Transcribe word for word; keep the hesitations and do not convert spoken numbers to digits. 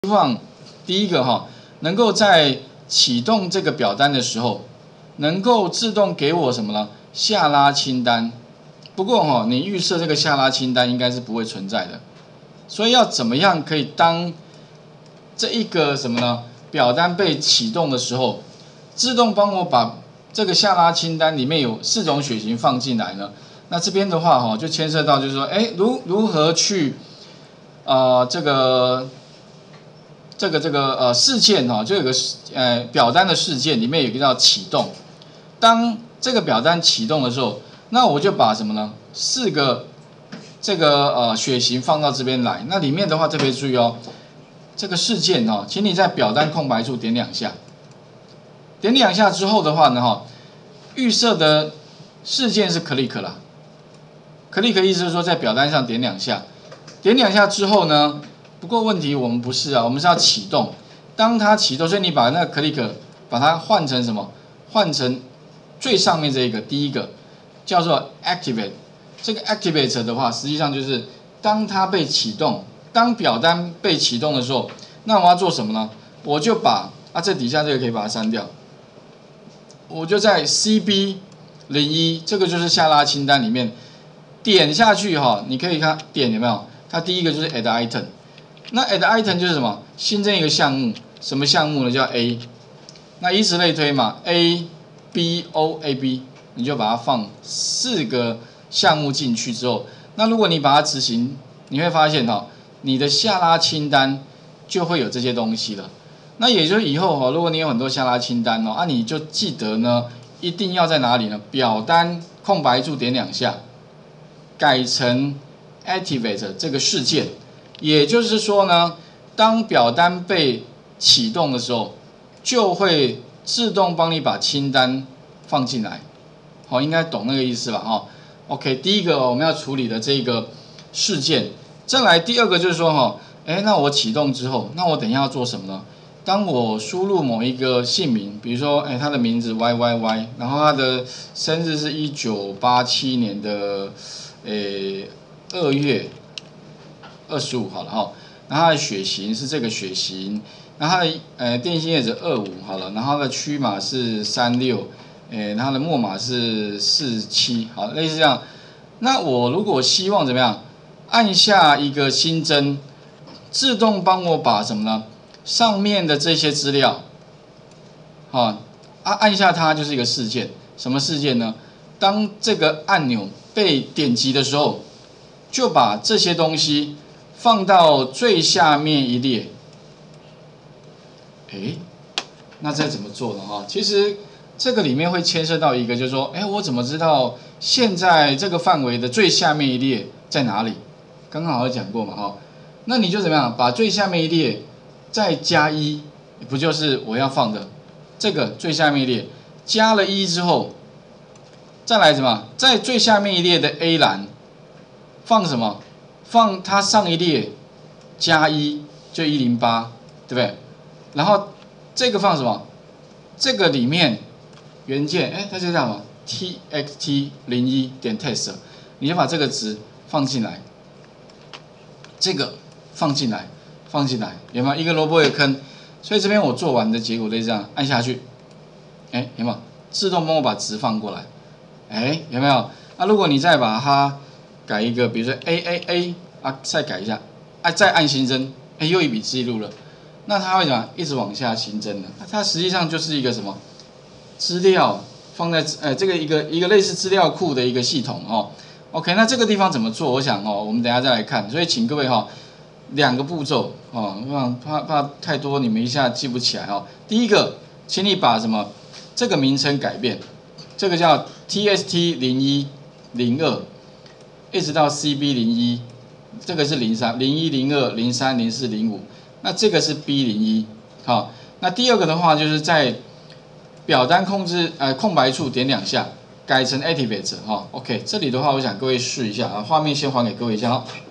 希望第一个哈，能够在启动这个表单的时候，能够自动给我什么呢？下拉清单。不过哈，你预设这个下拉清单应该是不会存在的，所以要怎么样可以当这一个什么呢？表单被启动的时候，自动帮我把这个下拉清单里面有四种血型放进来呢？那这边的话哈，就牵涉到就是说，哎，如如何去呃这个。这个这个呃事件哈，就有个呃表单的事件里面有一个叫启动。当这个表单启动的时候，那我就把什么呢？四个这个呃血型放到这边来。那里面的话特别注意哦，这个事件哈，请你在表单空白处点两下。点两下之后的话呢哈，预设的事件是 click 啦。click 意思是说在表单上点两下，点两下之后呢？不过问题我们不是啊，我们是要启动。当它启动，所以你把那个 click 把它换成什么？换成最上面这一个，第一个叫做 activate。这个 activate 的话，实际上就是当它被启动，当表单被启动的时候，那我要做什么呢？我就把啊这底下这个可以把它删掉，我就在 C B 零一这个就是下拉清单里面点下去哈，你可以看点有没有？它第一个就是 add item。那 add item 就是什么？新增一个项目，什么项目呢？叫 A。那以此类推嘛 ，A B O A B， 你就把它放四个项目进去之后，那如果你把它执行，你会发现哈，你的下拉清单就会有这些东西了。那也就是以后哈，如果你有很多下拉清单哦，啊你就记得呢，一定要在哪里呢？表单空白处点两下，改成 activate 这个事件。也就是说呢，当表单被启动的时候，就会自动帮你把清单放进来。好，应该懂那个意思吧？哈 ，OK， 第一个我们要处理的这个事件，再来第二个就是说哈，哎，那我启动之后，那我等一下要做什么呢？当我输入某一个姓名，比如说，哎，他的名字 Y Y Y， 然后他的生日是一九八七年的，诶，二月。二十五好了哈，然后它的血型是这个血型，然后它的呃电信业者二五好了，然后它的区码是三六，诶，它的末码是四七，好，类似这样。那我如果希望怎么样，按下一个新增，自动帮我把什么呢？上面的这些资料，好，按按下它就是一个事件，什么事件呢？当这个按钮被点击的时候，就把这些东西放到最下面一列，哎，那这怎么做呢？哈，其实这个里面会牵涉到一个，就是说，哎，我怎么知道现在这个范围的最下面一列在哪里？刚刚好像讲过嘛，哈，那你就怎么样，把最下面一列再加一，不就是我要放的这个最下面一列加了一之后，再来什么，在最下面一列的 A 栏放什么？放它上一列加一就一零八，对不对？然后这个放什么？这个里面元件，哎，它就叫什么 ？T X T 零一点 test， 你就把这个值放进来，这个放进来，放进来，有没有一个萝卜一个坑？所以这边我做完的结果就是这样，按下去，哎，有没有自动帮我把值放过来？哎，有没有？那、啊、如果你再把它改一个，比如说 A A A 啊，再改一下，啊，再按新增，哎，又一笔记录了。那它会怎么一直往下新增的？它实际上就是一个什么资料放在呃这个一个一个类似资料库的一个系统哦。OK， 那这个地方怎么做？我想哦，我们等一下再来看。所以请各位哈、哦，两个步骤哦，怕怕太多你们一下记不起来哦。第一个，请你把什么这个名称改变，这个叫 T S T 零一零二。一直到 C B 零一，这个是零三、零一、零二、零三、零四、零五，那这个是 B 零一，好，那第二个的话就是在表单控制呃空白处点两下，改成 activate 哈 ，OK， 这里的话我想各位试一下啊，画面先还给各位一下哈。